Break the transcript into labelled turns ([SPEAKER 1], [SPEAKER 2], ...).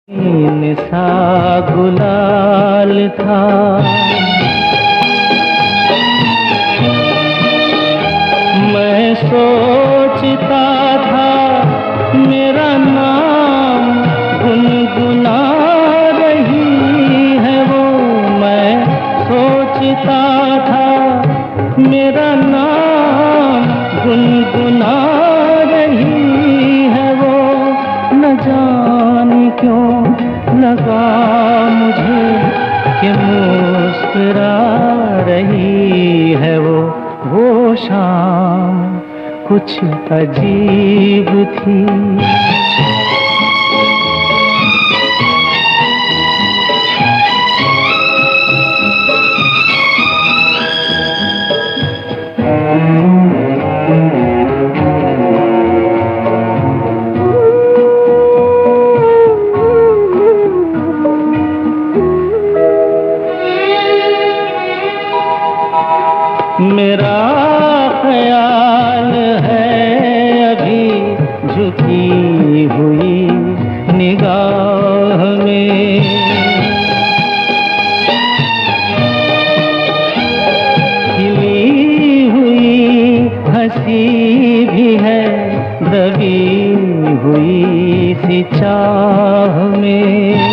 [SPEAKER 1] सा गुलाल था, मैं सोचता था मेरा नाम गुनगुना रही है वो। मैं सोचता था मेरा नाम गुनगुना रही है वो। न जाने क्यों लगा मुझे कि मुस्कुरा रही है वो शाम कुछ अजीब थी। मेरा ख्याल है अभी झुकी हुई निगाह में, खिली हुई हंसी भी है दबी हुई सी चाह में।